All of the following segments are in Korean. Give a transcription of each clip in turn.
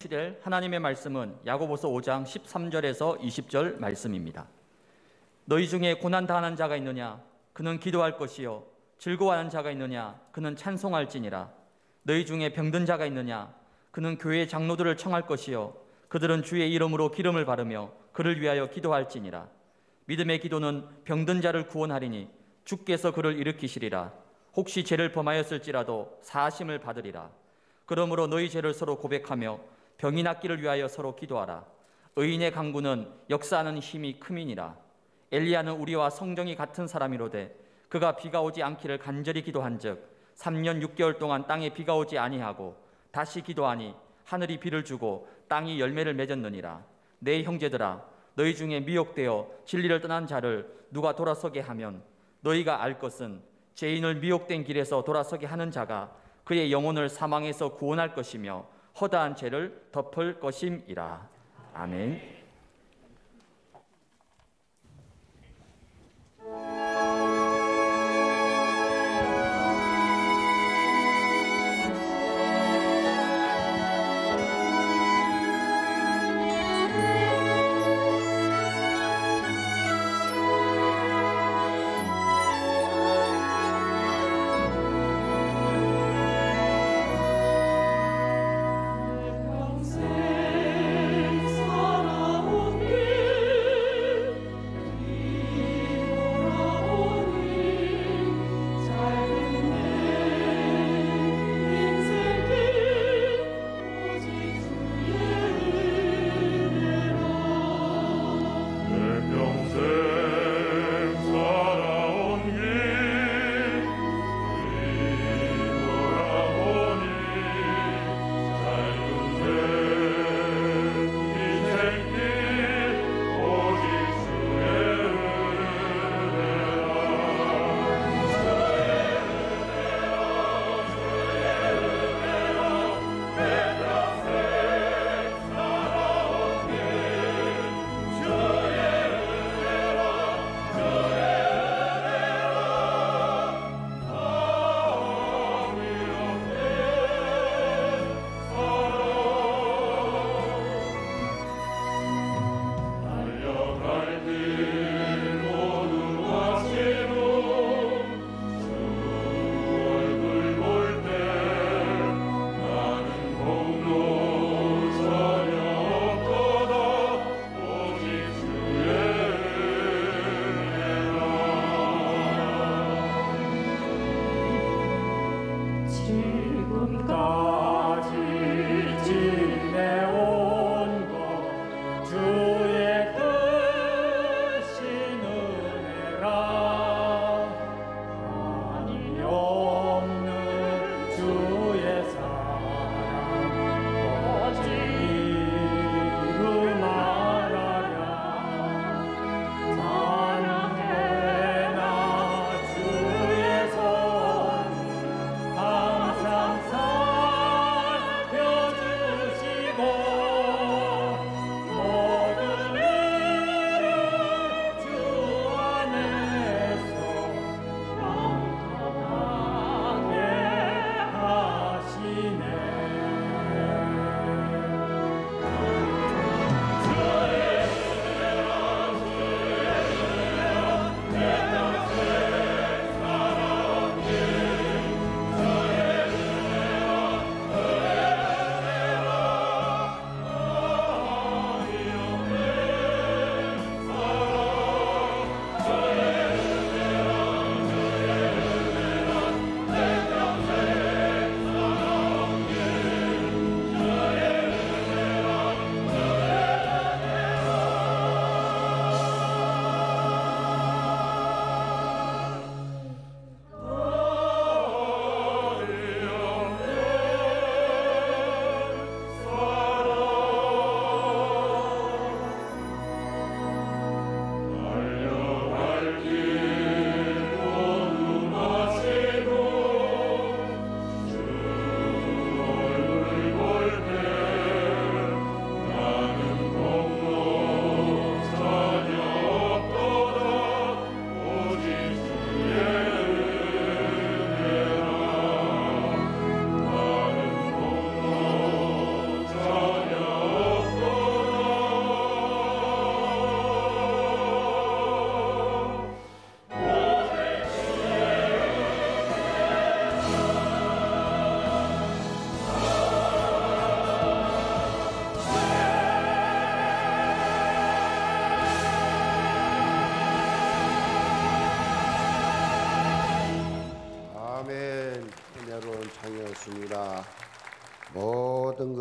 성취될 하나님의 말씀은 야고보서 5장 13절에서 20절 말씀입니다. 너희 중에 고난 당하는 자가 있느냐? 그는 기도할 것이요. 즐거워하는 자가 있느냐? 그는 찬송할지니라. 너희 중에 병든 자가 있느냐? 그는 교회 장로들을 청할 것이요. 그들은 주의 이름으로 기름을 바르며 그를 위하여 기도할지니라. 믿음의 기도는 병든 자를 구원하리니 주께서 그를 일으키시리라. 혹시 죄를 범하였을지라도 사하심을 받으리라. 그러므로 너희 죄를 서로 고백하며 병이 낫기를 위하여 서로 기도하라. 의인의 강구는 역사하는 힘이 큼이니라. 엘리야는 우리와 성정이 같은 사람이로되 그가 비가 오지 않기를 간절히 기도한즉 3년 6개월 동안 땅에 비가 오지 아니하고 다시 기도하니 하늘이 비를 주고 땅이 열매를 맺었느니라. 내 형제들아, 너희 중에 미혹되어 진리를 떠난 자를 누가 돌아서게 하면 너희가 알 것은 죄인을 미혹된 길에서 돌아서게 하는 자가 그의 영혼을 사망에서 구원할 것이며 허다한 죄를 덮을 것임이라. 아멘. 평생 살아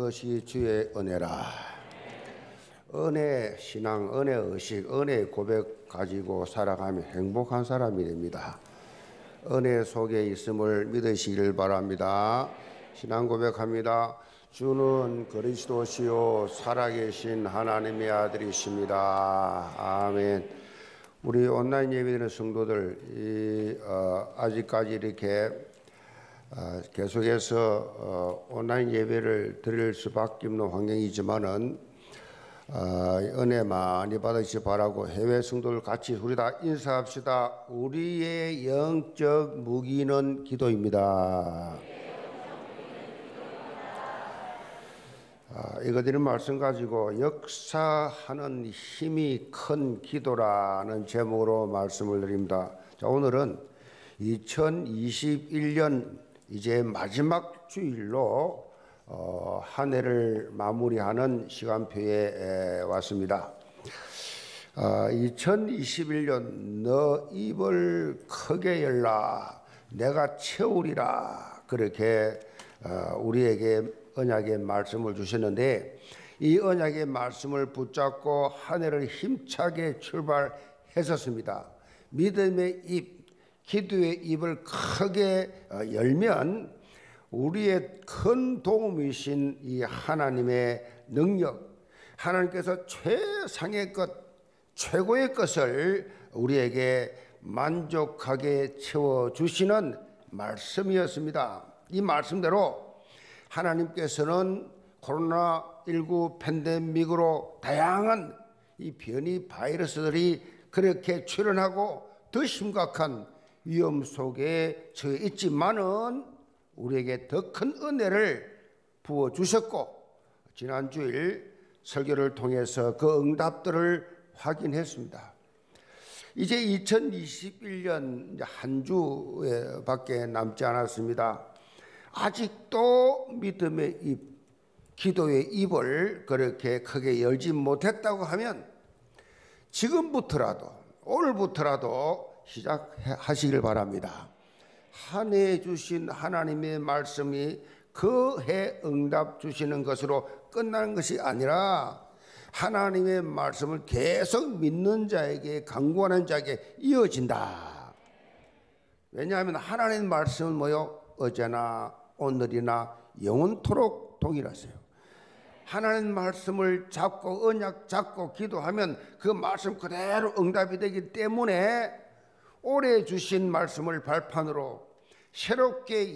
그것이 주의 은혜라. 은혜 신앙, 은혜 의식, 은혜 고백 가지고 살아가면 행복한 사람이 됩니다. 은혜 속에 있음을 믿으시길 바랍니다. 신앙 고백합니다. 주는 그리스도시요 살아계신 하나님의 아들이십니다. 아멘. 우리 온라인 예배드리는 성도들, 아직까지 이렇게 계속해서 온라인 예배를 드릴 수밖에 없는 환경이지만은 은혜 많이 받으시 바라고, 해외 성도들 같이 우리 다 인사합시다. 우리의 영적 무기는 기도입니다. 이거 드린 말씀 가지고 역사하는 힘이 큰 기도라는 제목으로 말씀을 드립니다. 자, 오늘은 2021년 이제 마지막 주일로 한 해를 마무리하는 시간표에 왔습니다. 2021년 너 입을 크게 열라 내가 채우리라, 그렇게 우리에게 언약의 말씀을 주셨는데, 이 언약의 말씀을 붙잡고 한 해를 힘차게 출발했었습니다. 믿음의 입, 기도의 입을 크게 열면 우리의 큰 도움이신 이 하나님의 능력, 하나님께서 최상의 것, 최고의 것을 우리에게 만족하게 채워주시는 말씀이었습니다. 이 말씀대로 하나님께서는 코로나19 팬데믹으로 다양한 이 변이 바이러스들이 그렇게 출현하고 더 심각한 위험 속에 처해 있지만은 우리에게 더 큰 은혜를 부어주셨고, 지난 주일 설교를 통해서 그 응답들을 확인했습니다. 이제 2021년 한 주밖에 남지 않았습니다. 아직도 믿음의 입, 기도의 입을 그렇게 크게 열지 못했다고 하면 지금부터라도, 오늘부터라도 시작하시길 바랍니다. 한 해 주신 하나님의 말씀이 그 해 응답 주시는 것으로 끝나는 것이 아니라 하나님의 말씀을 계속 믿는 자에게, 강구하는 자에게 이어진다. 왜냐하면 하나님의 말씀은 뭐요? 어제나 오늘이나 영원토록 동일하세요. 하나님 말씀을 잡고 언약 잡고 기도하면 그 말씀 그대로 응답이 되기 때문에 올해 주신 말씀을 발판으로 새롭게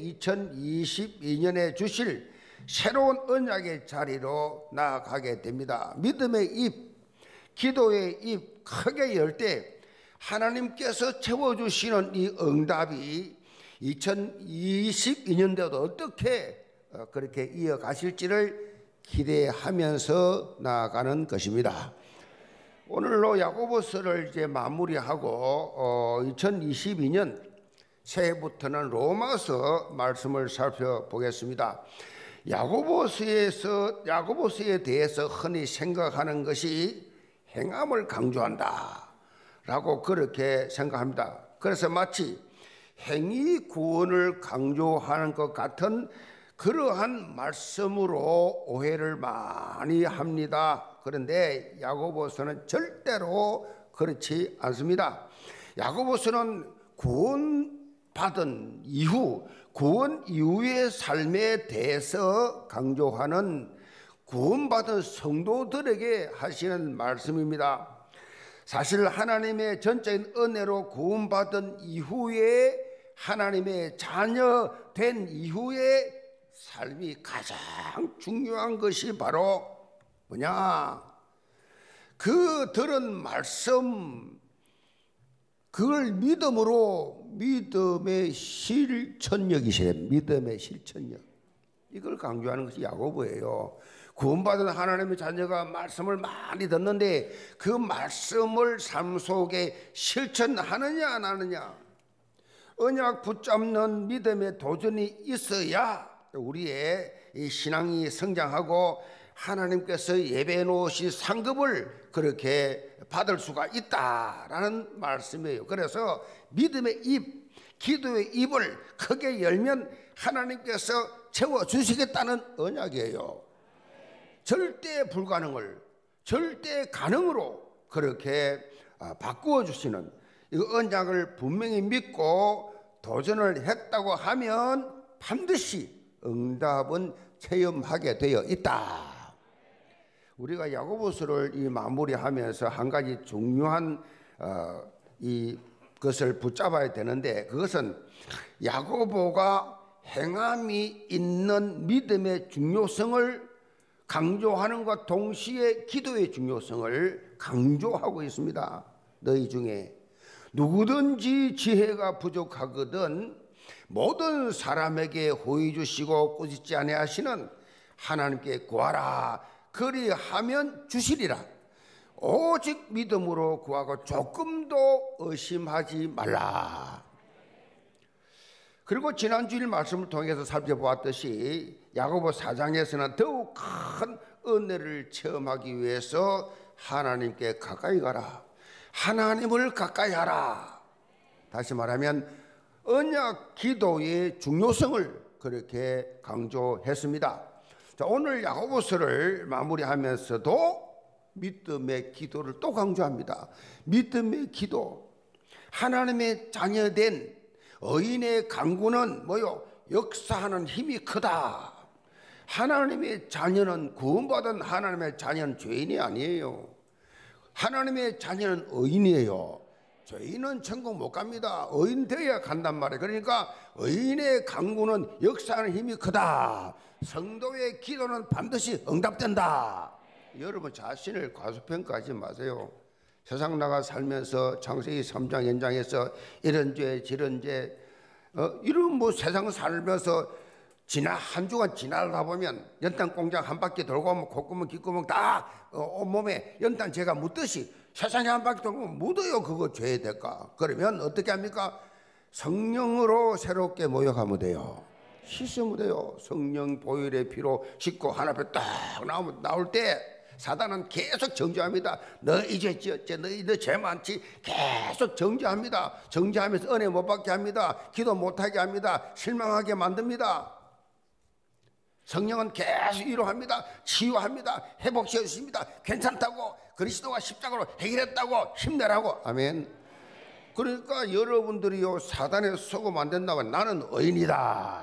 2022년에 주실 새로운 언약의 자리로 나아가게 됩니다. 믿음의 입, 기도의 입 크게 열 때 하나님께서 채워주시는 이 응답이 2022년도에도 어떻게 그렇게 이어가실지를 기대하면서 나아가는 것입니다. 오늘로 야고보서를 이제 마무리하고 2022년 새해부터는 로마서 말씀을 살펴보겠습니다. 야고보서에 대해서 흔히 생각하는 것이 행함을 강조한다 라고 그렇게 생각합니다. 그래서 마치 행위 구원을 강조하는 것 같은 그러한 말씀으로 오해를 많이 합니다. 그런데 야고보서는 절대로 그렇지 않습니다. 야고보서는 구원받은 이후, 구원 이후의 삶에 대해서 강조하는 구원받은 성도들에게 하시는 말씀입니다. 사실 하나님의 전적인 은혜로 구원받은 이후에, 하나님의 자녀 된 이후의 삶이 가장 중요한 것이 바로 뭐냐? 그 들은 말씀, 그걸 믿음으로, 믿음의 실천력이세요. 믿음의 실천력. 이걸 강조하는 것이 야고보예요. 구원받은 하나님의 자녀가 말씀을 많이 듣는데 그 말씀을 삶 속에 실천하느냐 안 하느냐, 언약 붙잡는 믿음의 도전이 있어야 우리의 이 신앙이 성장하고 하나님께서 예배해 놓으신 상급을 그렇게 받을 수가 있다라는 말씀이에요. 그래서 믿음의 입, 기도의 입을 크게 열면 하나님께서 채워주시겠다는 언약이에요. 절대 불가능을 절대 가능으로 그렇게 바꾸어 주시는 이 언약을 분명히 믿고 도전을 했다고 하면 반드시 응답은 체험하게 되어 있다. 우리가 야고보서를 이 마무리하면서 한 가지 중요한 이것을 붙잡아야 되는데, 그것은 야고보가 행함이 있는 믿음의 중요성을 강조하는 것과 동시에 기도의 중요성을 강조하고 있습니다. 너희 중에 누구든지 지혜가 부족하거든 모든 사람에게 호의 주시고 꾸짖지 아니하시는 하나님께 구하라. 그리하면 주시리라. 오직 믿음으로 구하고 조금도 의심하지 말라. 그리고 지난주일 말씀을 통해서 살펴보았듯이 야고보 4장에서는 더욱 큰 은혜를 체험하기 위해서 하나님께 가까이 가라. 하나님을 가까이 하라. 다시 말하면 언약 기도의 중요성을 그렇게 강조했습니다. 자, 오늘 야고보서를 마무리하면서도 믿음의 기도를 또 강조합니다. 믿음의 기도. 하나님의 자녀된 의인의 간구는 뭐요? 역사하는 힘이 크다. 하나님의 자녀는, 구원받은 하나님의 자녀는 죄인이 아니에요. 하나님의 자녀는 의인이에요. 죄인은 천국 못 갑니다. 의인 되어야 간단 말이에요. 그러니까 의인의 간구는 역사하는 힘이 크다. 성도의 기도는 반드시 응답된다. 여러분 자신을 과소평가하지 마세요. 세상 나가 살면서 창세기 3장 연장해서 이런 죄 저런 죄 이런 뭐 세상 살면서 한 주간 지나다 보면 연탄 공장 한 바퀴 돌고 오면 콧구멍 귓구멍 다 온몸에 연탄 재가 묻듯이 세상에 한 바퀴 돌고 묻어요. 그거 죄의 대가. 그러면 어떻게 합니까? 성령으로 새롭게 모욕하면 돼요. 씻으면 돼요. 성령 보혈의 피로 씻고 하나 앞에 딱 나올 때 사단은 계속 정죄합니다. 너 이제 지었지, 너 죄 많지. 계속 정죄합니다. 정죄하면서 은혜 못 받게 합니다. 기도 못하게 합니다. 실망하게 만듭니다. 성령은 계속 위로합니다. 치유합니다. 회복시켜 주십니다. 괜찮다고, 그리스도가 십자가로 해결했다고 힘내라고. 아멘. 그러니까 여러분들이요, 사단에 속으면 안 된다고. 나는 의인이다.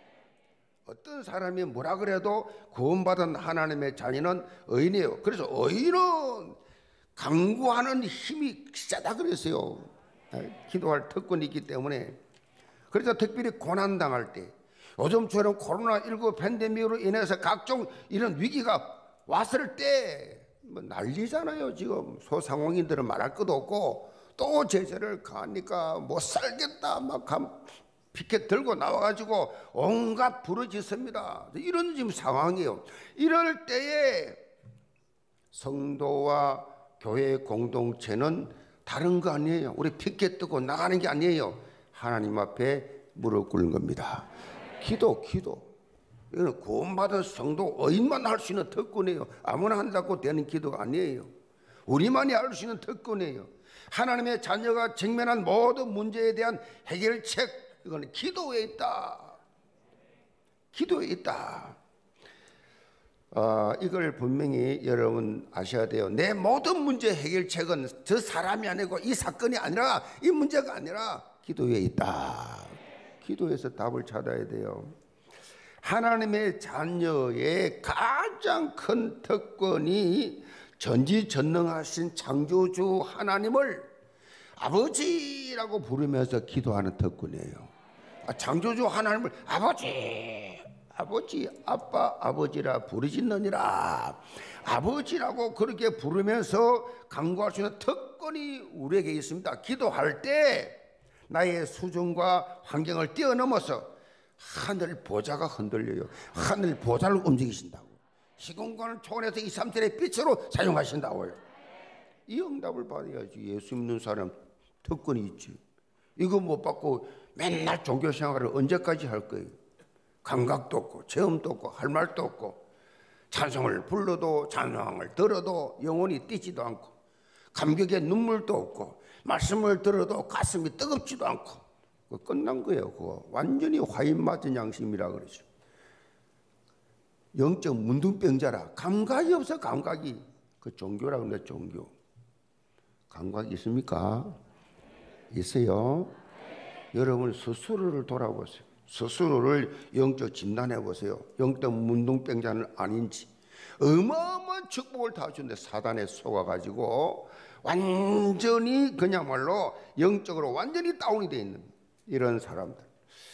어떤 사람이 뭐라 그래도 구원받은 하나님의 자녀는 의인이에요. 그래서 의인은 강구하는 힘이 세다 그랬어요. 기도할 특권이 있기 때문에. 그래서 특별히 고난당할 때, 요즘처럼 코로나19 팬데믹으로 인해서 각종 이런 위기가 왔을 때 뭐 난리잖아요. 지금 소상공인들은 말할 것도 없고, 또 제재를 가니까 못 살겠다 막 피켓 들고 나와가지고 온갖 부르짖습니다. 이런 지금 상황이에요. 이럴 때에 성도와 교회 공동체는 다른 거 아니에요. 우리 피켓 뜨고 나가는 게 아니에요. 하나님 앞에 무릎 꿇는 겁니다. 기도. 이거는 구원받은 성도 의인만 할 수 있는 특권이에요. 아무나 한다고 되는 기도가 아니에요. 우리만이 할 수 있는 특권이에요. 하나님의 자녀가 직면한 모든 문제에 대한 해결책, 이거는 기도에 있다. 기도에 있다. 이걸 분명히 여러분 아셔야 돼요. 내 모든 문제 해결책은 저 사람이 아니고 이 사건이 아니라, 이 문제가 아니라 기도에 있다. 기도에서 답을 찾아야 돼요. 하나님의 자녀의 가장 큰 특권이 전지전능하신 창조주 하나님을 아버지라고 부르면서 기도하는 특권이에요. 창조주 하나님을 아버지, 아빠, 아버지라 부르짖느니라. 아버지라고 그렇게 부르면서 간구할 수 있는 특권이 우리에게 있습니다. 기도할 때 나의 수준과 환경을 뛰어넘어서 하늘 보좌가 흔들려요. 하늘 보좌를 움직이신다고. 시공간을 초월해서 2, 3천의 빛으로 사용하신다고요. 이 응답을 받아야지. 예수 믿는 사람 특권이 있지. 이거 못 받고 맨날 종교 생활을 언제까지 할 거예요? 감각도 없고 체험도 없고 할 말도 없고, 찬송을 불러도 찬송을 들어도 영혼이 뛰지도 않고, 감격에 눈물도 없고, 말씀을 들어도 가슴이 뜨겁지도 않고, 그거 끝난 거예요. 그거 완전히 화인 맞은 양심이라 그러죠. 영적 문둥병자라. 감각이 없어. 감각이. 그 종교라고 그러는데 종교. 감각 있습니까? 있어요? 여러분 스스로를 돌아보세요. 스스로를 영적 진단해 보세요. 영적 문둥병자는 아닌지. 어마어마한 축복을 다 주는데 사단에 속아가지고 완전히 그야말로 영적으로 완전히 다운이 되어 있는 이런 사람들.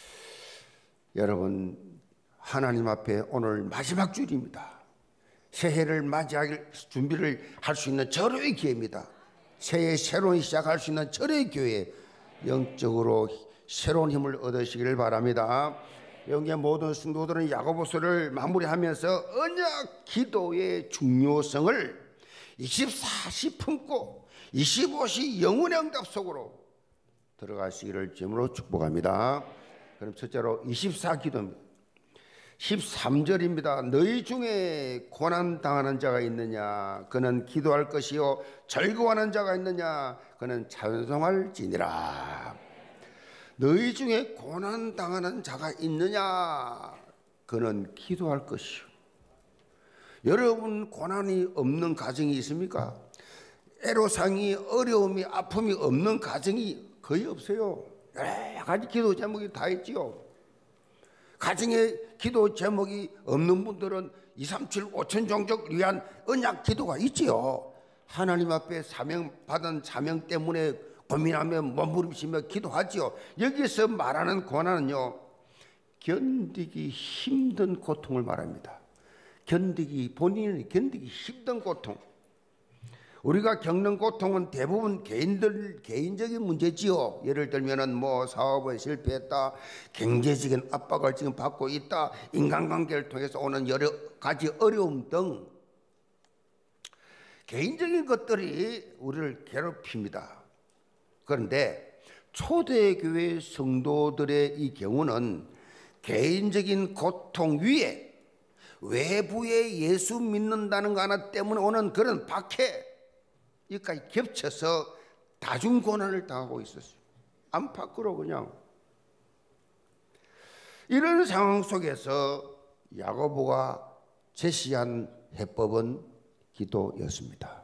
여러분 하나님 앞에 오늘 마지막 주일입니다. 새해를 맞이할 준비를 할 수 있는 절호의 기회입니다. 새해 새로운 시작할 수 있는 절호의 기회. 영적으로 새로운 힘을 얻으시기를 바랍니다. 영계 모든 성도들은 야고보서를 마무리하면서 언약 기도의 중요성을 24시 품고 25시 영혼의 응답 속으로 들어가시기를 주님으로 축복합니다. 그럼 첫째로 24기도입니다. 13절입니다. 너희 중에 고난당하는 자가 있느냐 그는 기도할 것이요 즐거워하는 자가 있느냐 그는 찬송할지니라. 너희 중에 고난당하는 자가 있느냐 그는 기도할 것이요. 여러분 고난이 없는 가정이 있습니까? 애로사항이 어려움이 아픔이 없는 가정이 거의 없어요. 여러 가지 기도 제목이 다 있지요. 가정에 기도 제목이 없는 분들은 237 5천 종족 위한 언약 기도가 있지요. 하나님 앞에 받은 사명 때문에 고민하며 몸부림치며 기도하지요. 여기서 말하는 고난은요 견디기 힘든 고통을 말합니다. 본인이 견디기 힘든 고통. 우리가 겪는 고통은 대부분 개인적인 문제지요. 예를 들면은 사업에 실패했다, 경제적인 압박을 지금 받고 있다, 인간관계를 통해서 오는 여러 가지 어려움 등 개인적인 것들이 우리를 괴롭힙니다. 그런데 초대교회 성도들의 이 경우는 개인적인 고통 위에 외부에 예수 믿는다는 거 하나 때문에 오는 그런 박해, 여기까지 겹쳐서 다중고난을 당하고 있었어요. 안팎으로 그냥. 이런 상황 속에서 야고보가 제시한 해법은 기도였습니다.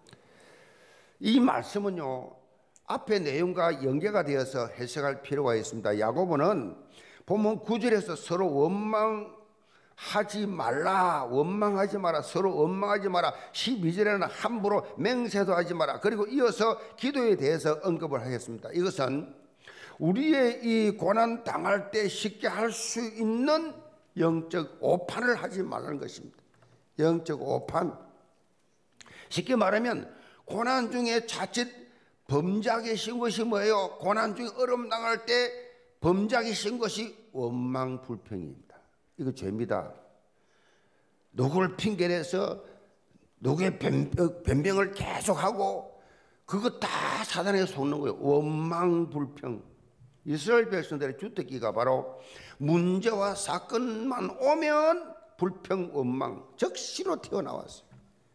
이 말씀은요 앞의 내용과 연계가 되어서 해석할 필요가 있습니다. 야고보는 본문 9절에서 서로 원망하지 마라, 서로 원망하지 마라. 12절에는 함부로 맹세도 하지 마라. 그리고 이어서 기도에 대해서 언급을 하겠습니다. 이것은 우리의 이 고난 당할 때 쉽게 할 수 있는 영적 오판을 하지 말라는 것입니다. 영적 오판. 쉽게 말하면 고난 중에 자칫 범죄하기 쉬운 것이 뭐예요? 고난 중에 어려움 당할 때 범죄하기 쉬운 것이 원망 불평입니다. 이거 죄입니다. 누구를 핑계내서 누구의 변명을 계속하고 그거 다 사단에 속는 거예요. 원망 불평. 이스라엘 백성들의 주특기가 바로 문제와 사건만 오면 불평 원망 적시로 튀어나왔어요.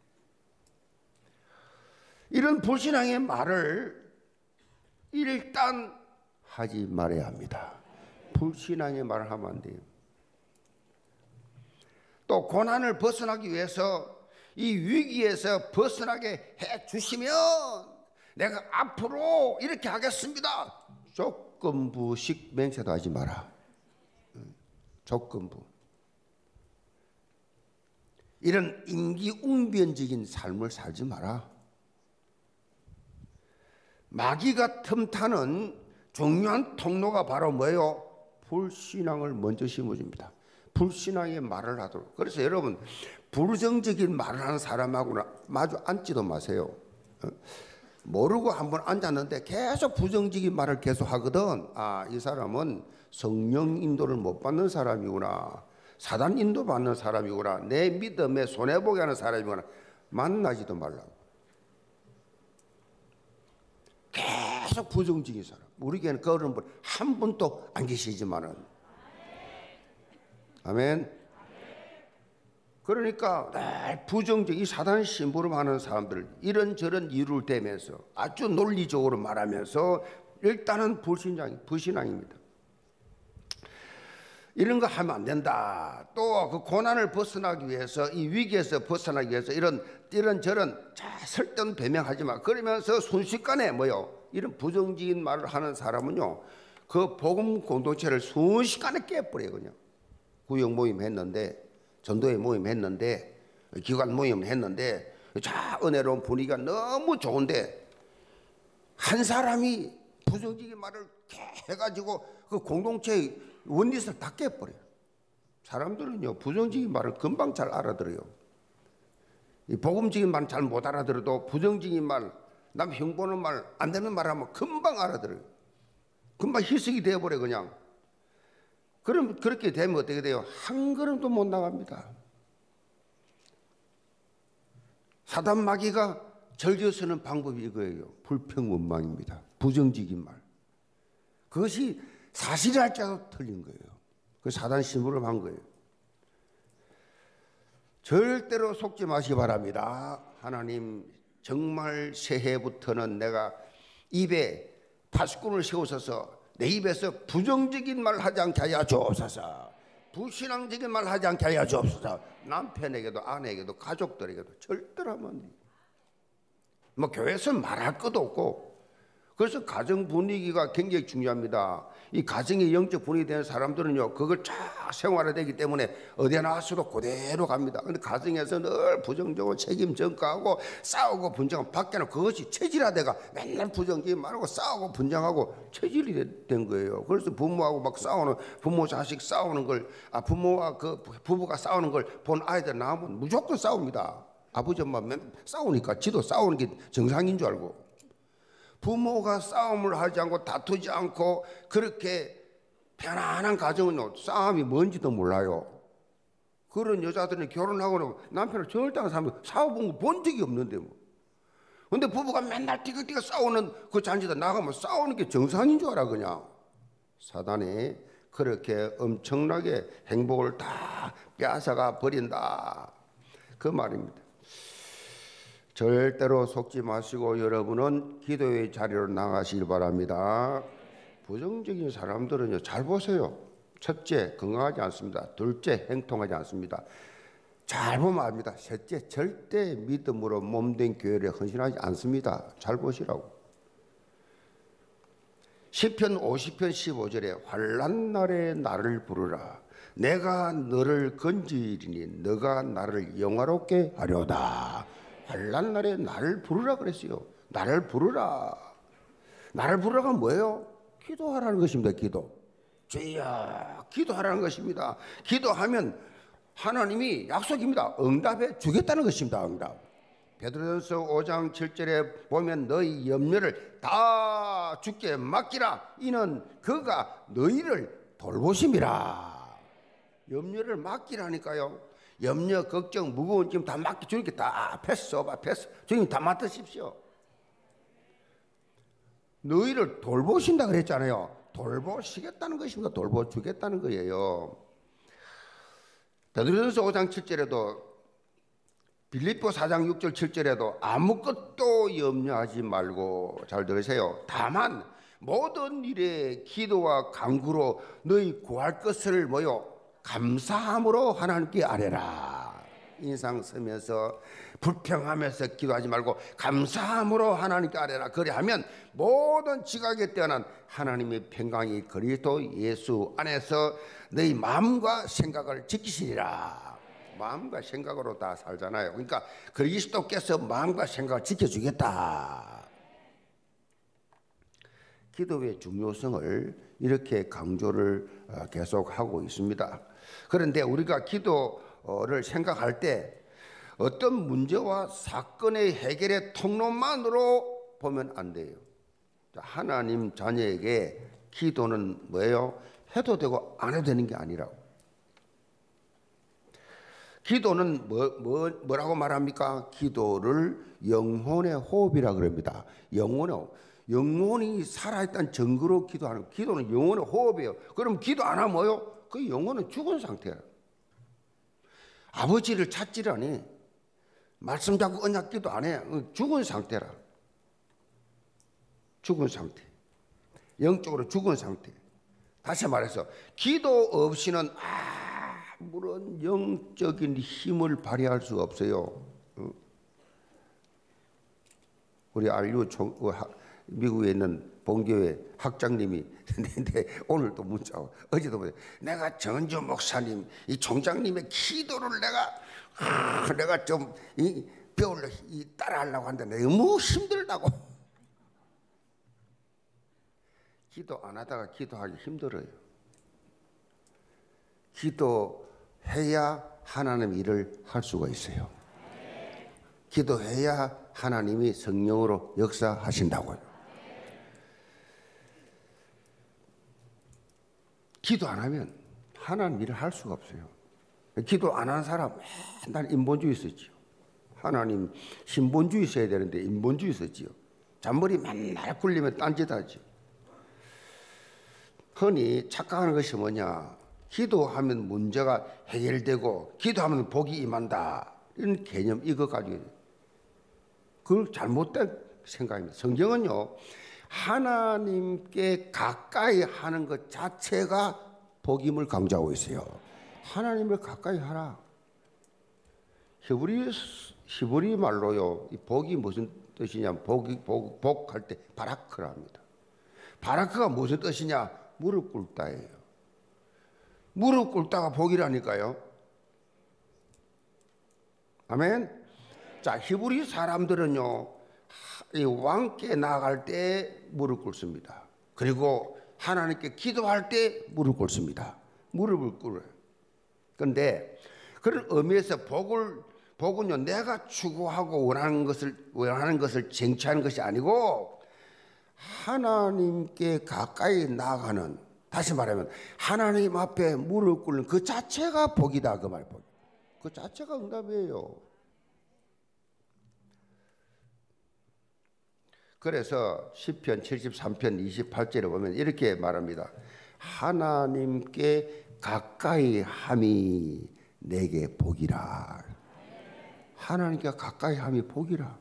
이런 불신앙의 말을 일단 하지 말아야 합니다. 불신앙의 말을 하면 안 돼요. 또 고난을 벗어나기 위해서 이 위기에서 벗어나게 해주시면 내가 앞으로 이렇게 하겠습니다. 조건부식 맹세도 하지 마라. 조건부. 이런 임기응변적인 삶을 살지 마라. 마귀가 틈타는 중요한 통로가 바로 뭐예요? 불신앙을 먼저 심어줍니다. 불신앙의 말을 하도록. 그래서 여러분 부정적인 말을 하는 사람하고는 마주 앉지도 마세요. 모르고 한번 앉았는데 계속 부정적인 말을 계속 하거든. 아, 이 사람은 성령 인도를 못 받는 사람이구나, 사단 인도 받는 사람이구나, 내 믿음에 손해보게 하는 사람이구나. 만나지도 말라고. 계속 부정적인 사람. 우리 교회는 그런 분 한 분도 안 계시지만은, 아멘. 그러니까 늘 부정적, 이 사단 심부름하는 사람들 이런저런 이유를 대면서 아주 논리적으로 말하면서 일단은 불신앙입니다. 이런 거 하면 안 된다. 또 그 고난을 벗어나기 위해서, 이 위기에서 벗어나기 위해서 이런저런 설득 배명하지 마. 그러면서 순식간에 이런 부정적인 말을 하는 사람은요, 그 복음 공동체를 순식간에 깨버려요. 그냥 구역 모임 했는데, 전도회 모임 했는데, 기관 모임 했는데, 은혜로운 분위기가 너무 좋은데 한 사람이 부정적인 말을 해가지고 그 공동체의 원리를 다 깨버려요. 사람들은요, 부정적인 말을 금방 잘 알아들어요. 이 복음적인 말은 잘 못 알아들어도 부정적인 말, 남 흉보는 말, 안 되는 말 하면 금방 알아들어요. 금방 희석이 되어버려 그냥. 그럼 그렇게 되면 어떻게 돼요? 한 걸음도 못 나갑니다. 사단 마귀가 즐겨 쓰는 방법이 이거예요. 불평원망입니다. 부정적인 말. 그것이 사실할지라도 틀린 거예요. 그 사단 심부름 한 거예요. 절대로 속지 마시기 바랍니다. 하나님, 정말 새해부터는 내가 입에 파수꾼을 세우셔서 내 입에서 부정적인 말 하지 않게 하여 주옵소서. 불신앙적인 말 하지 않게 하여 주옵소서. 남편에게도 아내에게도 가족들에게도 절대로 하면 안 돼요. 교회에서 말할 것도 없고. 그래서 가정 분위기가 굉장히 중요합니다. 이 가정의 영적 분위기 되는 사람들은요, 그걸 쫙 생활화되기 때문에 어디에 나와서도 그대로 갑니다. 그런데 가정에서 늘 부정적으로 책임 전가하고 싸우고 분쟁하고, 밖에는 그것이 체질화돼가 맨날 부정적인 말하고 싸우고 분쟁하고 체질이 된 거예요. 그래서 부모하고 막 싸우는, 부모 자식 싸우는 걸, 부모와 그 부부가 싸우는 걸 본 아이들 나오면 무조건 싸웁니다. 아버지 엄마 맨날 싸우니까 지도 싸우는 게 정상인 줄 알고. 부모가 싸움을 하지 않고 다투지 않고 그렇게 편안한 가정은요, 싸움이 뭔지도 몰라요. 그런 여자들은 결혼하고는 남편을 절대 안 싸우면 싸워본 거 본 적이 없는데 뭐. 근데 부부가 맨날 띠긋띠긋 싸우는 그 잔치도 나가면 싸우는 게 정상인 줄 알아 그냥. 사단이 그렇게 엄청나게 행복을 다 빼앗아가 버린다, 그 말입니다. 절대로 속지 마시고 여러분은 기도의 자리로 나가시길 바랍니다. 부정적인 사람들은요, 잘 보세요. 첫째, 건강하지 않습니다. 둘째, 행통하지 않습니다. 잘 보면 압니다. 셋째, 절대 믿음으로 몸된 교회를 헌신하지 않습니다. 잘 보시라고. 시편 50편 15절에 환난 날에 나를 부르라. 내가 너를 건지리니 너가 나를 영화롭게 하려다. 환난 날에 나를 부르라 그랬어요. 나를 부르라. 나를 부르라가 뭐예요? 기도하라는 것입니다. 기도. 주여, 기도하라는 것입니다. 기도하면 하나님이 약속입니다. 응답해 주겠다는 것입니다. 응답. 베드로전서 5장 7절에 보면 너희 염려를 다 주께 맡기라. 이는 그가 너희를 돌보심이라. 염려를 맡기라니까요. 염려, 걱정, 무거운 짐 다 맡기, 주님께 다 패스 오바 패스. 주님 다 맡으십시오. 너희를 돌보신다 그랬잖아요. 돌보시겠다는 것입니다. 돌보주겠다는 거예요. 베드로전서 5장 7절에도, 빌립보 4장 6절 7절에도 아무것도 염려하지 말고, 잘 들으세요. 다만 모든 일에 기도와 간구로 너희 구할 것을 감사함으로 하나님께 아뢰라. 인상 쓰면서 불평하면서 기도하지 말고 감사함으로 하나님께 아뢰라. 그리하면 모든 지각에 뛰어난 하나님의 평강이 그리스도 예수 안에서 너희 마음과 생각을 지키시리라. 마음과 생각으로 다 살잖아요. 그러니까 그리스도께서 마음과 생각을 지켜주겠다. 기도의 중요성을 이렇게 강조를 계속하고 있습니다. 그런데 우리가 기도를 생각할 때 어떤 문제와 사건의 해결의 통로만으로 보면 안 돼요. 하나님 자녀에게 기도는 뭐예요? 해도 되고 안 해도 되는 게 아니라고. 기도는 뭐라고 말합니까? 기도를 영혼의 호흡이라 그럽니다. 영혼이 살아있다는 증거로 기도하는, 기도는 영혼의 호흡이에요. 그럼 기도 안 하면 뭐요? 그 영혼은 죽은 상태야. 아버지를 찾지를 않아. 말씀 잡고 언약 기도 안 해. 죽은 상태라. 죽은 상태. 영적으로 죽은 상태. 다시 말해서 기도 없이는 아무런 영적인 힘을 발휘할 수가 없어요. 우리 RU 미국에 있는 본교회 학장님이 오늘도 문자 어제도 보세요. 내가 전주 목사님 이 총장님의 기도를 내가 좀 배울려 따라하려고 하는데 너무 힘들다고. 기도 안 하다가 기도하기 힘들어요. 기도해야 하나님 일을 할 수가 있어요. 기도해야 하나님이 성령으로 역사하신다고요. 기도 안 하면 하나님 일을 할 수가 없어요. 기도 안 하는 사람 맨날 인본주의 썼지요. 하나님 신본주의 써야 되는데 인본주의 썼지요. 잔머리 맨날 굴리면 딴짓하지. 흔히 착각하는 것이 뭐냐, 기도하면 문제가 해결되고 기도하면 복이 임한다, 이런 개념 이거 가지고 그걸 잘못된 생각입니다. 성경은요, 하나님께 가까이 하는 것 자체가 복임을 강조하고 있어요. 하나님을 가까이 하라. 히브리 말로요, 이 복이 무슨 뜻이냐, 복할 때 바라크라 합니다. 바라크가 무슨 뜻이냐, 무릎 꿇다예요. 무릎 꿇다가 복이라니까요. 아멘. 자, 히브리 사람들은요, 이 왕께 나아갈 때 무릎 꿇습니다. 그리고 하나님께 기도할 때 무릎 꿇습니다. 무릎을 꿇어요. 그런데 그런 의미에서 복은요, 내가 추구하고 원하는 것을 쟁취하는 것이 아니고 하나님께 가까이 나아가는, 다시 말하면 하나님 앞에 무릎 꿇는 그 자체가 복이다, 그 말. 그 자체가 응답이에요. 그래서 시편 73편 28절에 보면 이렇게 말합니다. 하나님께 가까이 함이 내게 복이라. 하나님께 가까이 함이 복이라.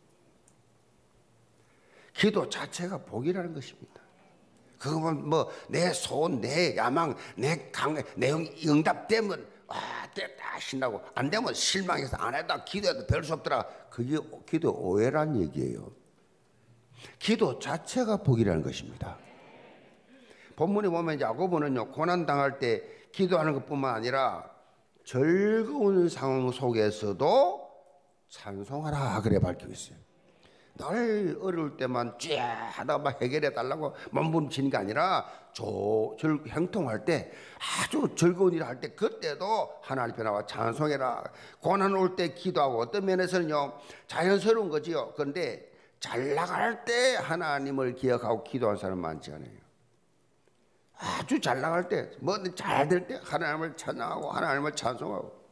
기도 자체가 복이라는 것입니다. 그건 뭐 내 소원, 내 야망, 내 응답되면 됐다 신나고, 안 되면 실망해서 안 했다 기도해도 별 수 없더라. 그게 기도 오해란 얘기예요. 기도 자체가 복이라는 것입니다. 본문에 보면 야고보는요, 고난 당할 때 기도하는 것뿐만 아니라 즐거운 상황 속에서도 찬송하라, 그래 밝히고 있어요. 늘 어려울 때만 쥐 하다가 막 해결해 달라고 몸부림치는 게 아니라 형통할 때, 아주 즐거운 일을 할 때, 그때도 하나님 앞에 나와 찬송해라. 고난 올 때 기도하고, 어떤 면에서는요 자연스러운 거지요. 그런데 잘 나갈 때 하나님을 기억하고 기도하는 사람 많지 않아요. 아주 잘 나갈 때, 뭐든 잘 될 때 하나님을 찬양하고 하나님을 찬송하고.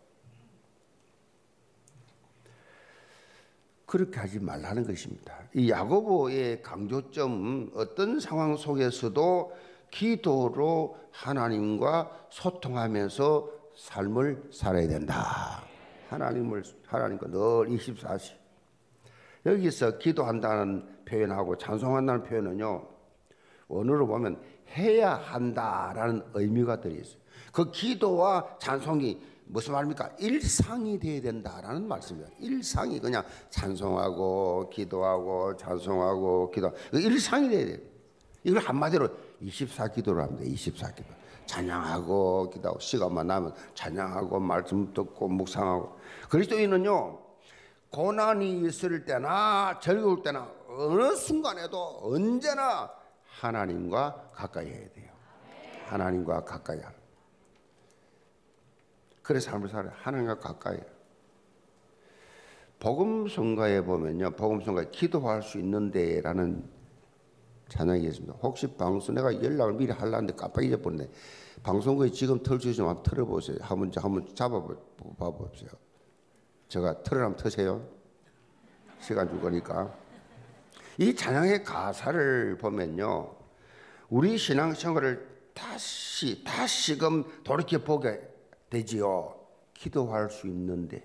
그렇게 하지 말라는 것입니다. 이 야고보의 강조점은 어떤 상황 속에서도 기도로 하나님과 소통하면서 삶을 살아야 된다. 하나님과 늘 24시. 여기서 기도한다는 표현하고 찬송한다는 표현은요, 원어로 보면 해야 한다라는 의미가 들어있어요. 그 기도와 찬송이 무슨 말입니까? 일상이 돼야 된다라는 말씀이에요. 일상이 그냥 찬송하고 기도하고 찬송하고 기도, 일상이 돼야 돼요. 이걸 한마디로 24기도를 합니다. 24기도. 찬양하고 기도하고, 시간만 나면 찬양하고 말씀 듣고 묵상하고. 그리스도인은요, 고난이 있을 때나 즐거울 때나 어느 순간에도 언제나 하나님과 가까이 해야 돼요. 하나님과 가까이 하라. 그래서 삶을 살아요. 하나님과 가까이. 복음성가에 보면요, 복음성가에 기도할 수 있는데라는 찬양이 있습니다. 혹시 방송, 내가 연락을 미리 하려는데 깜빡 잊어버렸네. 방송국에 지금 틀 수 있으면 한번 틀어보세요. 한번 잡아봐보세요. 제가 틀어라면 트세요. 시간 줄 거니까. 이 찬양의 가사를 보면요, 우리 신앙생활을 다시금 돌이켜보게 되지요. 기도할 수 있는데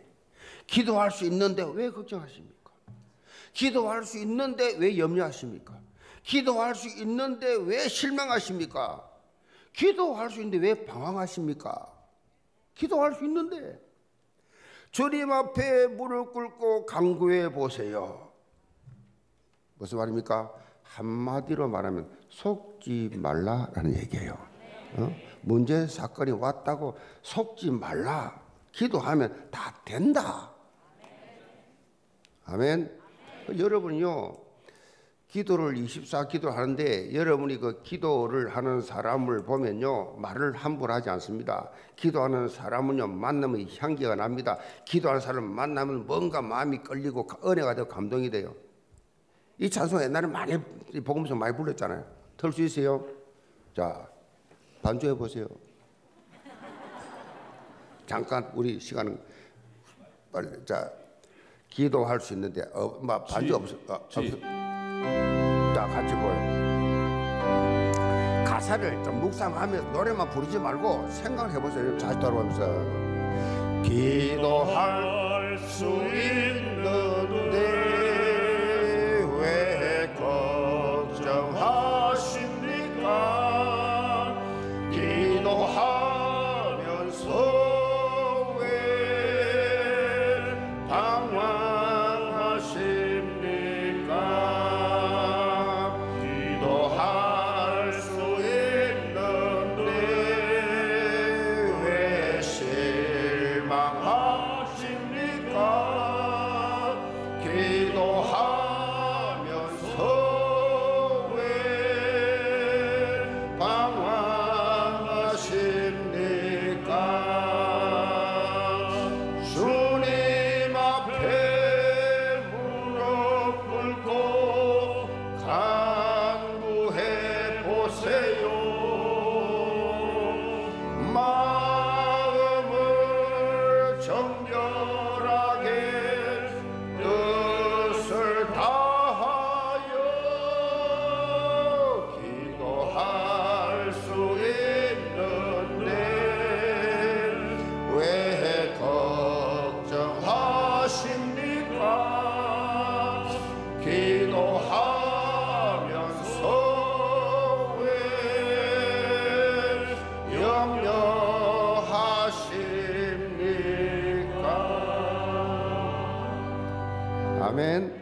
왜 걱정하십니까? 기도할 수 있는데 왜 염려하십니까? 기도할 수 있는데 왜 실망하십니까? 기도할 수 있는데 왜 방황하십니까? 기도할 수 있는데. 주님 앞에 무릎 꿇고 간구해 보세요. 무슨 말입니까? 한마디로 말하면 속지 말라라는 얘기예요. 문제 사건이 왔다고 속지 말라. 기도하면 다 된다. 아멘. 여러분요, 기도를 24기도 하는데 여러분이 그 기도를 하는 사람을 보면요, 말을 함부로 하지 않습니다. 기도하는 사람은요, 만나면 향기가 납니다. 기도하는 사람 만나면 뭔가 마음이 끌리고 은혜가 되고 감동이 돼요. 이 찬송 옛날에 많이 복음서 많이 불렀잖아요. 틀 수 있어요? 자, 반주해 보세요. 잠깐 우리 시간은 빨리. 자, 기도할 수 있는데 반주 없어. 자, 같이 보여. 가사를 좀 묵상하면서 노래만 부르지 말고 생각해 보세요. 다시 따라오면서 기도할 수 있는데 왜 걱정하십니까? 기도하면서 왜 방황하십니까? 기도할 수 있는데 왜 실망하십니까? 기도하면서 왜 방황하십니까? 주님 앞에 무릎 꿇고 간구해 보세요. 마음을 정결하게 뜻을 다하여 기도할 수 있는데 왜 걱정하십니까? 기도하면서 왜 염려하십니까? 아멘.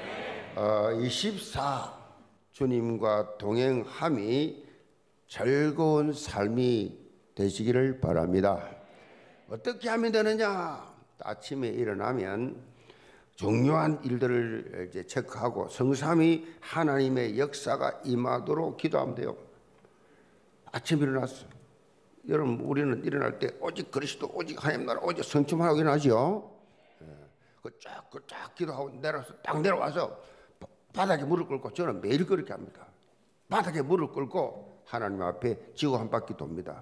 24 주님과 동행함이 즐거운 삶이 되시기를 바랍니다. 어떻게 하면 되느냐? 아침에 일어나면 중요한 일들을 이제 체크하고 성삼위 하나님의 역사가 임하도록 기도하면 돼요. 아침에 일어났어. 여러분, 우리는 일어날 때 오직 그리스도, 오직 하나님 나라, 오직 성취만 일어나죠. 쫙 기도하고 딱 내려와서 바닥에 무릎 꿇고, 저는 매일 그렇게 합니다. 바닥에 무릎 꿇고 하나님 앞에 지구 한 바퀴 돕니다.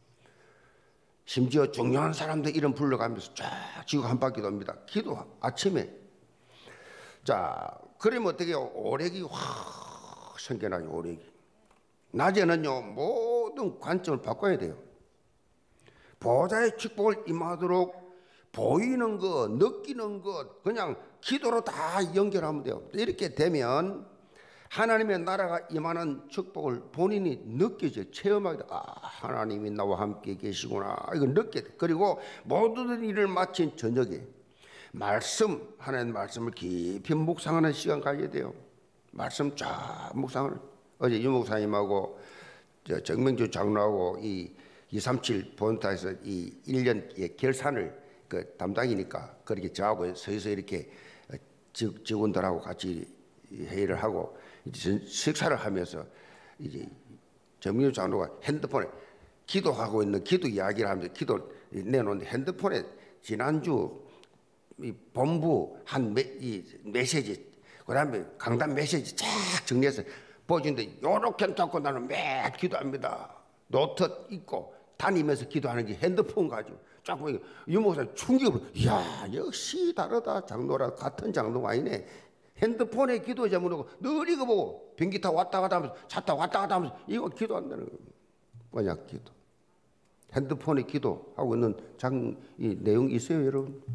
심지어 중요한 사람들 이름 불러가면서 쫙 지구 한 바퀴 돕니다. 기도 아침에. 자, 그러면 어떻게 해요? 오력이 확 생겨나요. 오력이. 낮에는요, 모든 관점을 바꿔야 돼요. 보좌의 축복을 임하도록 보이는 것, 느끼는 것 그냥 기도로 다 연결하면 돼요. 이렇게 되면 하나님의 나라가 임하는 축복을 본인이 느끼죠. 체험하게 돼. 하나님이 나와 함께 계시구나. 이거 느끼게 돼. 그리고 모든 일을 마친 저녁에 하나님 말씀을 깊이 묵상하는 시간 가져야 돼요. 말씀 쫙 묵상을. 어제 유 목사님하고 정명주 장로하고 이 237 본타에서 이 1년의 결산을 담당이니까 그렇게 저하고 서서 이렇게 직원들하고 같이 회의를 하고 이제 식사를 하면서 이제 정민우 장로가 핸드폰에 기도하고 있는 기도 이야기를 하면서 기도 내놓는데 핸드폰에 지난주 이 본부 이 메시지 그다음에 강단 메시지 쫙 정리해서 보여주는데 요렇게 잡고 나는 매일 기도합니다. 노트 있고 다니면서 기도하는 게 핸드폰 가지고 쫙 보니까 유목사 충격으로 이야 역시 다르다. 장로라 같은 장로가 아니네. 핸드폰에 기도 제목으로 늘 이거 보고 비행기 타고 왔다 갔다 하면서 차 타고 왔다 갔다 하면서 이거 기도한다는 거예요. 뭐냐 기도. 핸드폰에 기도하고 있는 이 내용이 있어요 여러분.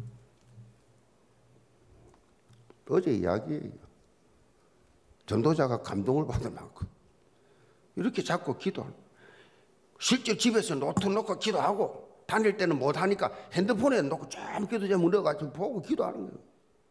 어제 이야기예요. 전도자가 감동을 받을 만큼 이렇게 자꾸 기도하는. 실제 집에서 노트 놓고 기도하고 다닐 때는 못하니까 핸드폰에 놓고 좀 기도 제목 넣어가지고 보고 기도하는 거예요.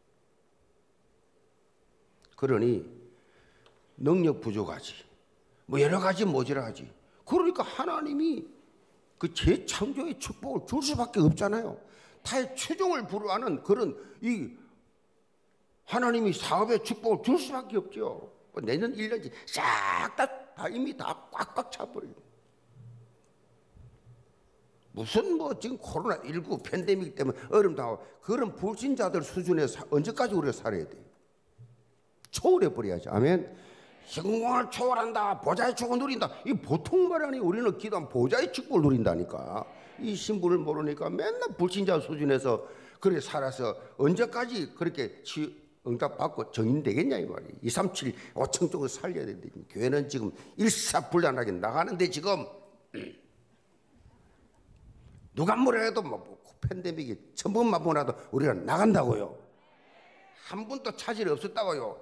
그러니 능력 부족하지, 뭐 여러 가지 모자라지. 그러니까 하나님이 그 재창조의 축복을 줄 수밖에 없잖아요. 타의 최종을 불허하는 그런 이 하나님이 사업의 축복을 줄 수밖에 없죠. 내년 1년째 싹 다 이미 다 꽉꽉 차버려요. 무슨 뭐 지금 코로나19 팬데믹 때문에 어려움당하고 그런 불신자들 수준에서 언제까지 우리가 살아야 돼요? 초월해 버려야죠. 아멘. 성공을 초월한다, 보좌의 축복을 누린다. 이 보통 말 아니에요. 우리는 기도하면 보좌의 축복을 누린다니까. 이 신분을 모르니까 맨날 불신자 수준에서 그렇게 살아서 언제까지 그렇게 응답받고 정인되겠냐 이 말이에요. 237, 5층 쪽을 살려야 되는데 교회는 지금 일사불란하게 나가는데 지금 누가 뭐래도 뭐 팬데믹이 천번만 보나도 우리가 나간다고요. 한 번도 차질이 없었다고요.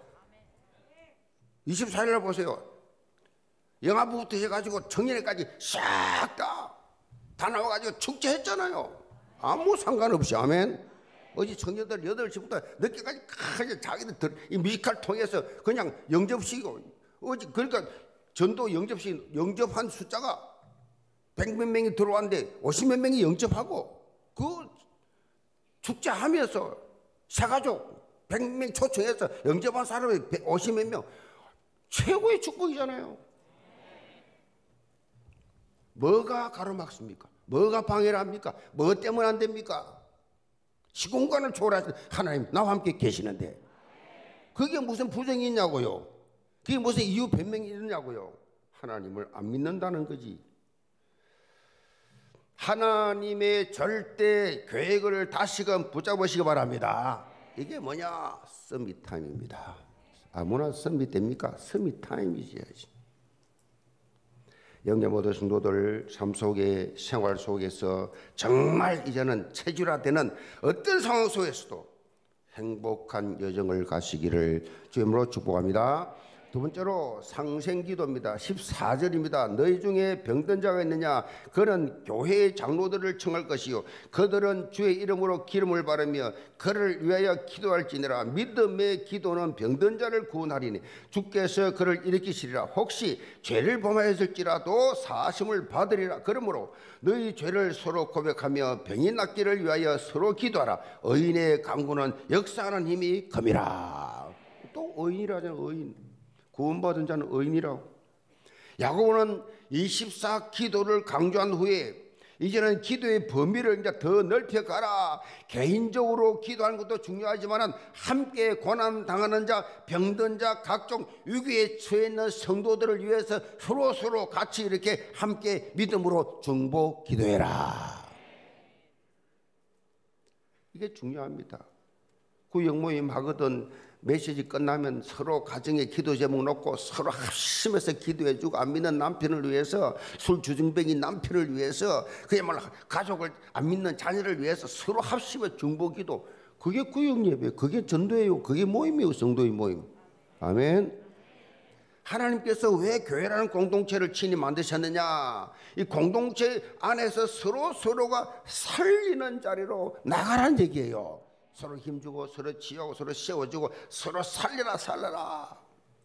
24일날 보세요. 영화부부터 해가지고 정년회까지 싹 다 나와가지고 축제했잖아요. 아무 상관없이. 아멘. 어제 청년들 8시부터 늦게까지 크게 자기들 이 뮤지컬 통해서 그냥 영접시키고 어제 그러니까 전도 영접한 숫자가 100몇 명이 들어왔는데 50몇 명이 영접하고 그 축제하면서 새가족 100명 초청해서 영접한 사람이 50몇 명 최고의 축복이잖아요. 뭐가 가로막습니까? 뭐가 방해를 합니까? 뭐 때문에 안 됩니까? 시공간을 초월하신 하나님 나와 함께 계시는데 그게 무슨 부정이 있냐고요? 그게 무슨 이유 변명이 있냐고요? 하나님을 안 믿는다는 거지. 하나님의 절대 계획을 다시금 붙잡으시기 바랍니다. 이게 뭐냐? 서밋타임입니다. 아무나 서밋 됩니까? 서밋타임이셔야지. 영계 모든 성도들 삶 속에 생활 속에서 정말 이제는 체질화되는 어떤 상황 속에서도 행복한 여정을 가시기를 주님으로 축복합니다. 두 번째로 상생기도입니다. 14절입니다. 너희 중에 병든 자가 있느냐? 그는 교회의 장로들을 청할 것이요 그들은 주의 이름으로 기름을 바르며 그를 위하여 기도할지니라. 믿음의 기도는 병든 자를 구원하리니 주께서 그를 일으키시리라. 혹시 죄를 범하였을지라도 사하심을 받으리라. 그러므로 너희 죄를 서로 고백하며 병이 낫기를 위하여 서로 기도하라. 의인의 강구는 역사하는 힘이 큼이라. 또 의인이라잖아요. 의인. 구원받은 자는 의인이라고. 야고보는 24 기도를 강조한 후에 이제는 기도의 범위를 이제 더 넓혀가라. 개인적으로 기도하는 것도 중요하지만 함께 고난 당하는 자, 병든 자, 각종 위기에 처해 있는 성도들을 위해서 서로 같이 이렇게 함께 믿음으로 중보 기도해라. 이게 중요합니다. 구역모임 하거든 메시지 끝나면 서로 가정에 기도 제목 놓고 서로 합심해서 기도해주고 안 믿는 남편을 위해서 술 주정뱅이 남편을 위해서 그야말로 가족을 안 믿는 자녀를 위해서 서로 합심해 중보기도. 그게 구역예배, 그게 전도예요. 그게 모임이에요. 성도의 모임. 아멘. 하나님께서 왜 교회라는 공동체를 친히 만드셨느냐? 이 공동체 안에서 서로가 살리는 자리로 나가라는 얘기예요. 서로 힘주고 서로 지어고 서로 세워주고 서로 살려라.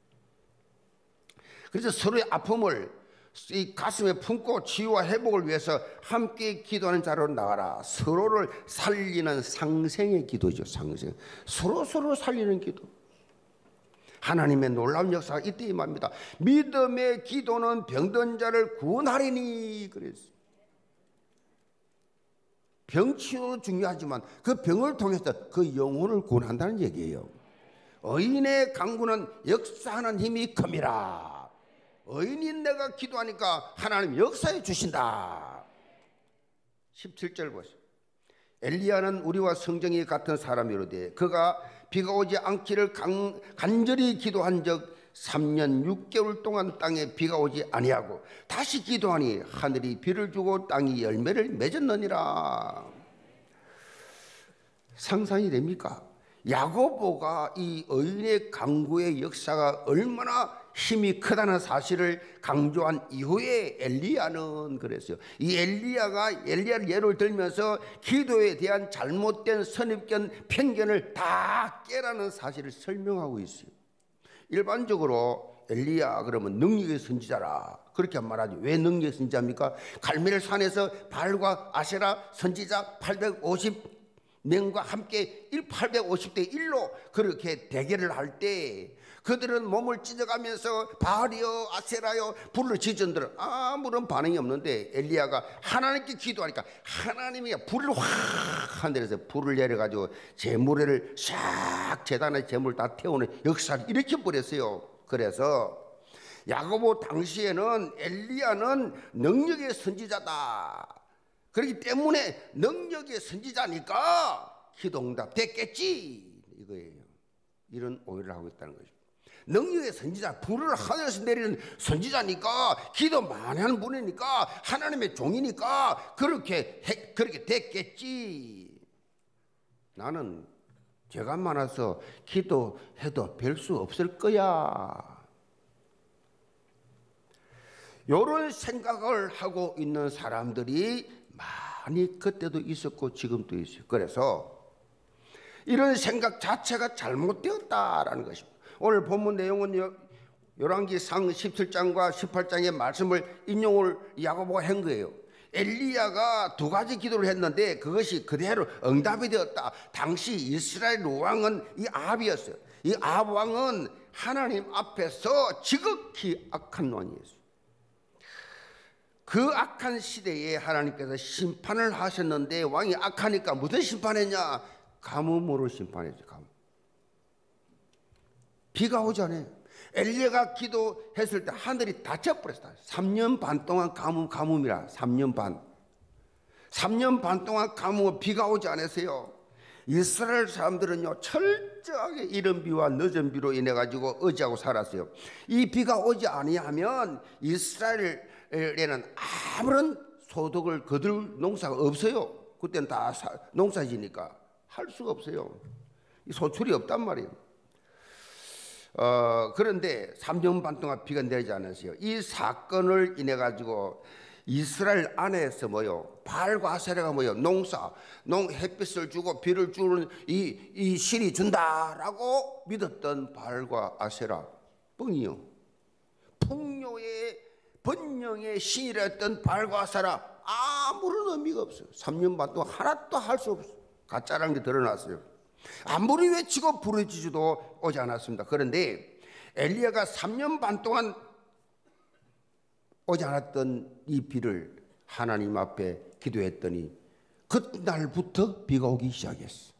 그래서 서로의 아픔을 이 가슴에 품고 치유와 회복을 위해서 함께 기도하는 자로 나가라. 서로를 살리는 상생의 기도죠. 상생. 서로 살리는 기도. 하나님의 놀라운 역사가 이때 임합니다. 믿음의 기도는 병든 자를 구원하리니 그랬어요. 병치유도 중요하지만 그 병을 통해서 그 영혼을 구원한다는 얘기예요. 의인의 강구는 역사하는 힘이 큼이라. 의인인 내가 기도하니까 하나님 역사해 주신다. 17절 보세요. 엘리야는 우리와 성정이 같은 사람이로되 그가 비가 오지 않기를 간절히 기도한 적 3년 6개월 동안 땅에 비가 오지 아니하고 다시 기도하니 하늘이 비를 주고 땅이 열매를 맺었느니라. 상상이 됩니까? 야고보가 이 의인의 강구의 역사가 얼마나 힘이 크다는 사실을 강조한 이후에 엘리야는 그랬어요. 이 엘리야를 예를 들면서 기도에 대한 잘못된 선입견, 편견을 다 깨라는 사실을 설명하고 있어요. 일반적으로 엘리야 그러면 능력의 선지자라 그렇게 말하죠. 왜 능력의 선지자입니까? 갈멜산에서 바알과 아세라 선지자 850명과 함께 850대 1로 그렇게 대결을 할 때 그들은 몸을 찢어가면서 바알이여 아세라여 불을 지전들은 아무런 반응이 없는데 엘리야가 하나님께 기도하니까 하나님이 불을 확 하늘에서 불을 내려가지고 제물을 싹 제단에 제물 다 태우는 역사를 일으켜버렸어요. 그래서 야고보 당시에는 엘리야는 능력의 선지자다. 그렇기 때문에 능력의 선지자니까 기도응답 됐겠지 이거예요. 이런 오해를 하고 있다는 거죠. 능력의 선지자, 불을 하늘에서 내리는 선지자니까 기도 많이 하는 분이니까 하나님의 종이니까 그렇게 됐겠지. 나는 죄가 많아서 기도해도 별 수 없을 거야. 이런 생각을 하고 있는 사람들이 많이 그때도 있었고 지금도 있어요. 그래서 이런 생각 자체가 잘못되었다라는 것입니다. 오늘 본문 내용은 열왕기상 17장과 18장의 말씀을 인용을 야고보가 한 거예요. 엘리야가 두 가지 기도를 했는데 그것이 그대로 응답이 되었다. 당시 이스라엘 왕은 이 아합이었어요. 이 아합 왕은 하나님 앞에서 지극히 악한 왕이었어요. 그 악한 시대에 하나님께서 심판을 하셨는데 왕이 악하니까 무슨 심판했냐? 가뭄으로 심판했죠. 가뭄. 비가 오지 않아요. 엘리야가 기도했을 때 하늘이 닫혀버렸어요. 3년 반 동안 가뭄이라. 3년 반 동안 가뭄, 비가 오지 않았어요. 이스라엘 사람들은요 철저하게 이른 비와 늦은 비로 인해 가지고 의지하고 살았어요. 이 비가 오지 아니하면 이스라엘에는 아무런 소득을 거둘 농사가 없어요. 그때는 다 농사지니까 할 수가 없어요. 소출이 없단 말이에요. 그런데 3년 반 동안 비가 내리지 않았어요. 이 사건을 인해 가지고 이스라엘 안에서 바알과 아세라가 햇빛을 주고 비를 주는 이 신이 준다라고 믿었던 바알과 아세라 뻥이요. 풍요의 번영의 신이라 했던 바알과 아세라 아무런 의미가 없어요. 3년 반 동안 하나도 할 수 없어요. 가짜라는 게 드러났어요. 아무리 외치고 부르짖어도 오지 않았습니다. 그런데 엘리야가 3년 반 동안 오지 않았던 이 비를 하나님 앞에 기도했더니 그날부터 비가 오기 시작했어.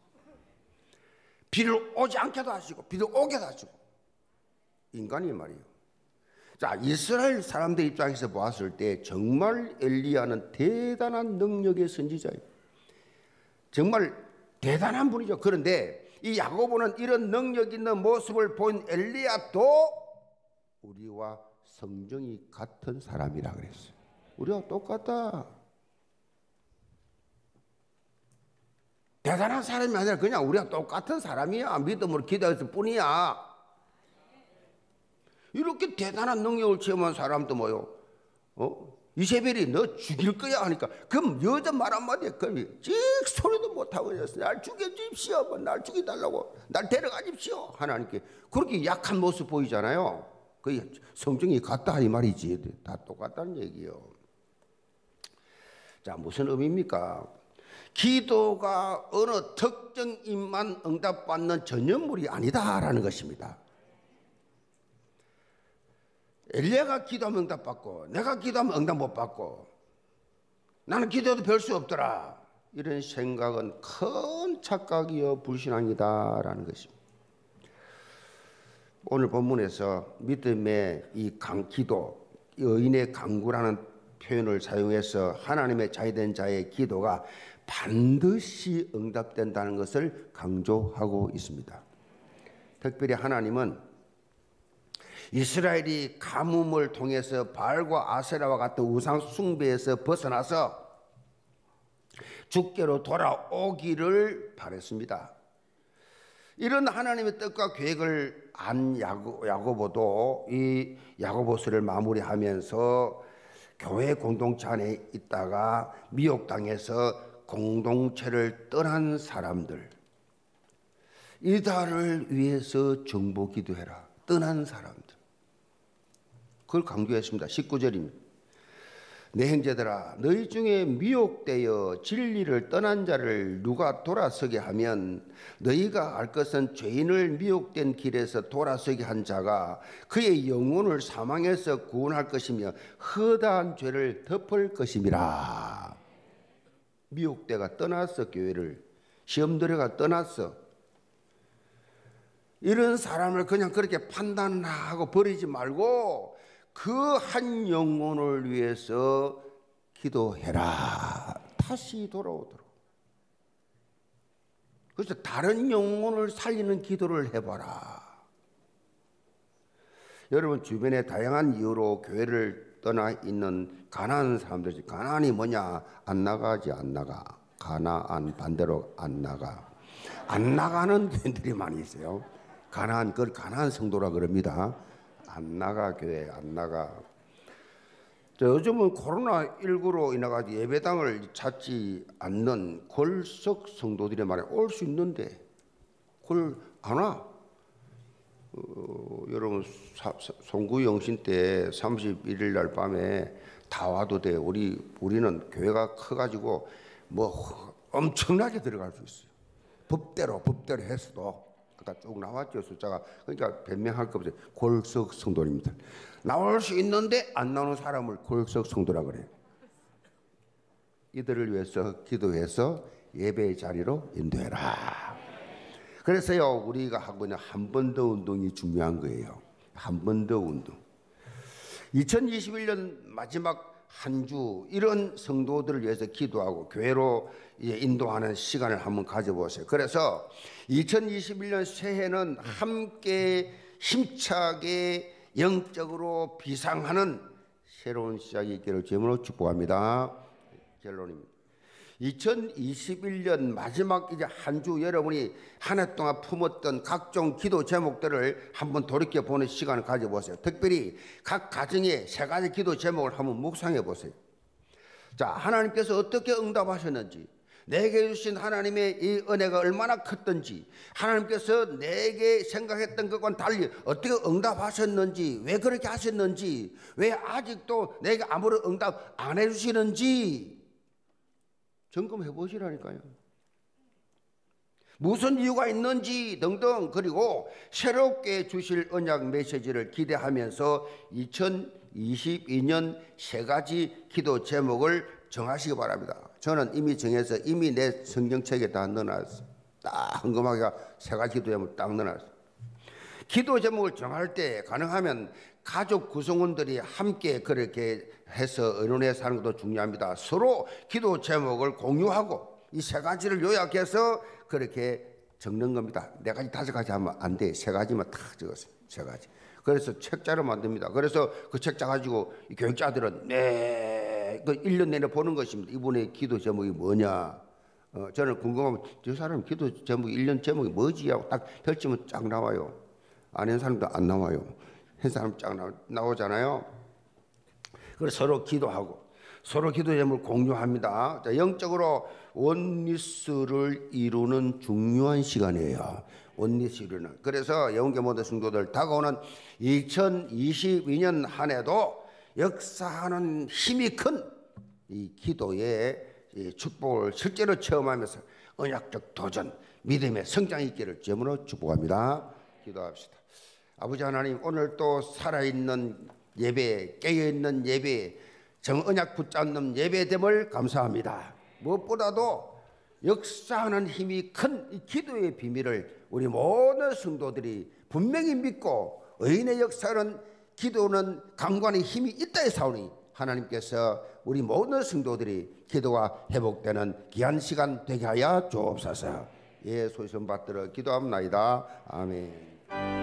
비를 오지 않게도 하시고 비를 오게도 하시고. 인간이 말이에요. 자, 이스라엘 사람들 입장에서 보았을 때 정말 엘리야는 대단한 능력의 선지자예요. 정말 대단한 분이죠. 그런데 이 야고보는 이런 능력 있는 모습을 본 엘리야도 우리와 성정이 같은 사람이라 그랬어요. 우리와 똑같다. 대단한 사람이 아니라 그냥 우리와 똑같은 사람이야. 믿음으로 기도했을 뿐이야. 이렇게 대단한 능력을 체험한 사람도 이세벨이 너 죽일 거야 하니까 그럼 여자 말 한마디에 찍 소리도 못하고 날 죽여주십시오. 날 죽여달라고 날 데려가십시오. 하나님께 그렇게 약한 모습 보이잖아요. 그 성정이 같다 이 말이지. 다 똑같다는 얘기예요. 자, 무슨 의미입니까? 기도가 어느 특정인만 응답받는 전염물이 아니다라는 것입니다. 엘리야가 기도하면 응답받고 내가 기도하면 응답 못 받고 나는 기도해도 별 수 없더라. 이런 생각은 큰 착각이요 불신앙이다라는 것입니다. 오늘 본문에서 믿음의 이 기도, 의인의 강구라는 표현을 사용해서 하나님의 자유된 자의 기도가 반드시 응답된다는 것을 강조하고 있습니다. 특별히 하나님은 이스라엘이 가뭄을 통해서 바알과 아세라와 같은 우상 숭배에서 벗어나서 주께로 돌아오기를 바랬습니다. 이런 하나님의 뜻과 계획을 안 야고보도 이 야고보서를 마무리하면서 교회 공동체 안에 있다가 미혹당해서 공동체를 떠난 사람들, 이달을 위해서 정보 기도해라. 떠난 사람들, 그걸 강조했습니다. 19절입니다. 내 형제들아, 너희 중에 미혹되어 진리를 떠난 자를 누가 돌아서게 하면 너희가 알 것은 죄인을 미혹된 길에서 돌아서게 한 자가 그의 영혼을 사망에서 구원할 것이며 허다한 죄를 덮을 것임이라. 미혹되가 떠났어. 교회를 시험들어가 떠났어. 이런 사람을 그냥 그렇게 판단하고 버리지 말고 그 한 영혼을 위해서 기도해라. 다시 돌아오도록. 그래서 다른 영혼을 살리는 기도를 해봐라. 여러분 주변에 다양한 이유로 교회를 떠나 있는 가난한 사람들이, 가난이 뭐냐? 안 나가지. 안 나가. 가나안 반대로 안 나가. 안 나가는 교회들이 많이 있어요. 그걸 가난한 성도라 그럽니다. 안 나가. 교회 안 나가. 요즘은 코로나19로 인해가지고 예배당을 찾지 않는 골석 성도들이 말이야 올 수 있는데 그걸 안 와. 여러분 송구 영신 때 31일 날 밤에 다 와도 돼. 우리는 교회가 커가지고 뭐 엄청나게 들어갈 수 있어요. 법대로 했어도. 아까 쭉 나왔죠, 숫자가. 그러니까 변명할 거 없어요. 골석 성도입니다. 나올 수 있는데 안 나오는 사람을 골석 성도라 그래요. 이들을 위해서 기도해서 예배의 자리로 인도해라. 그래서요, 우리가 하고 있는 한 번 더 운동이 중요한 거예요. 한 번 더 운동. 2021년 마지막 한 주 이런 성도들을 위해서 기도하고 교회로 인도하는 시간을 한번 가져보세요. 그래서 2021년 새해는 함께 힘차게 영적으로 비상하는 새로운 시작이 있기를 주님으로 축복합니다. 결론입니다. 2021년 마지막 이제 한 주 여러분이 한 해 동안 품었던 각종 기도 제목들을 한번 돌이켜 보는 시간을 가져보세요. 특별히 각 가정의 세 가지 기도 제목을 한번 묵상해 보세요. 자, 하나님께서 어떻게 응답하셨는지, 내게 주신 하나님의 이 은혜가 얼마나 컸던지, 하나님께서 내게 생각했던 것과는 달리 어떻게 응답하셨는지, 왜 그렇게 하셨는지, 왜 아직도 내게 아무런 응답 안 해주시는지 점검해 보시라니까요. 무슨 이유가 있는지 등등. 그리고 새롭게 주실 언약 메시지를 기대하면서 2022년 세 가지 기도 제목을 정하시기 바랍니다. 저는 이미 정해서 이미 내 성경책에 다 넣어놨어요. 딱 헌금하기가 세 가지 기도 제목을 딱 넣어놨어요. 기도 제목을 정할 때 가능하면 가족 구성원들이 함께 그렇게 해서 의논해서 하는 것도 중요합니다. 서로 기도 제목을 공유하고 이 세 가지를 요약해서 그렇게 적는 겁니다. 네 가지, 다섯 가지 하면 안 돼. 세 가지만 딱 적었어요. 세 가지. 그래서 책자를 만듭니다. 그래서 그 책자 가지고 교육자들은 그 1년 내내 보는 것입니다. 이분의 기도 제목이 뭐냐. 저는 궁금하면 저 사람 기도 제목이 1년 제목이 뭐지 하고 딱 펼치면 쫙 나와요. 안 한 사람도 안 나와요. 한 사람 쫙 나오잖아요. 그래서 서로 기도하고 서로 기도 제목을 공유합니다. 자, 영적으로 원리스를 이루는 중요한 시간이에요. 원리스 이루는. 그래서 영계 모든 성도들 다가오는 2022년 한 해도 역사하는 힘이 큰 이 기도의 축복을 실제로 체험하면서 언약적 도전, 믿음의 성장이 있기를 주님으로 축복합니다. 기도합시다. 아버지 하나님, 오늘 또 살아있는 예배, 깨어있는 예배, 정언약 붙잡는 예배됨을 감사합니다. 무엇보다도 역사하는 힘이 큰 이 기도의 비밀을 우리 모든 성도들이 분명히 믿고, 의인의 역사는 기도는 강관의 힘이 있다 해사오니 하나님께서 우리 모든 성도들이 기도가 회복되는 귀한 시간 되게 하여 주옵소서. 예, 소신 받들어 기도합나이다. 아멘.